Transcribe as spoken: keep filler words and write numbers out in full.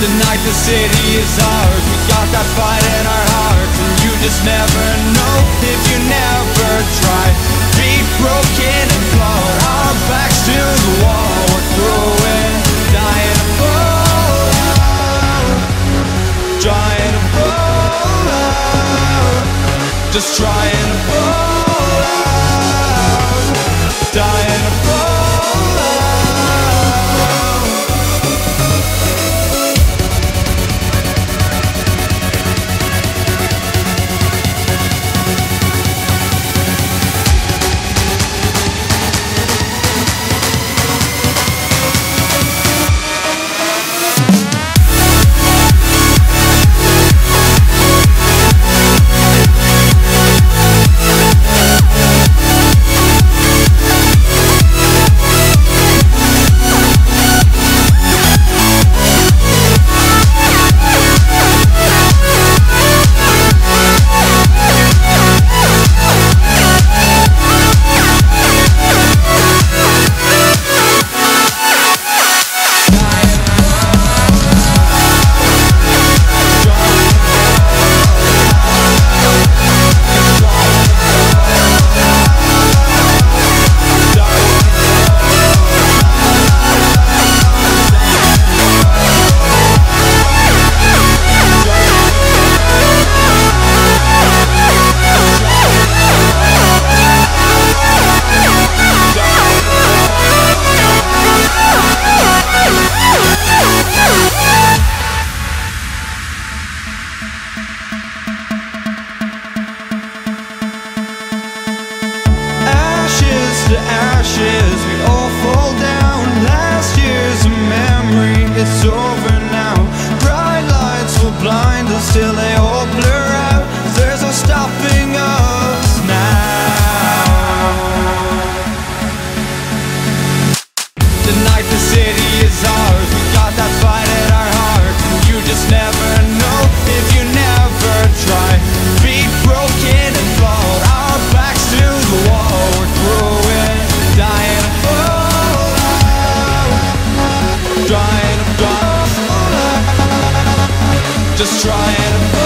Tonight the city is ours. We got that fight in our hearts, and you just never know if you never try. Be broken and flawed, our backs to the wall. We're through it, dying to fall out, trying to fall out, just trying to fall out, dying to fall out. To ashes, we all fall down. Last year's a memory, it's over now. Bright lights will blind us till they all blur out. There's no stopping us now. Tonight the city is ours. We got that fight in our hearts, and you just never know if you never try. Be broken and flawed, our backs to the wall. We're through it, dying to fall out, trying to fall out, just trying to fall out.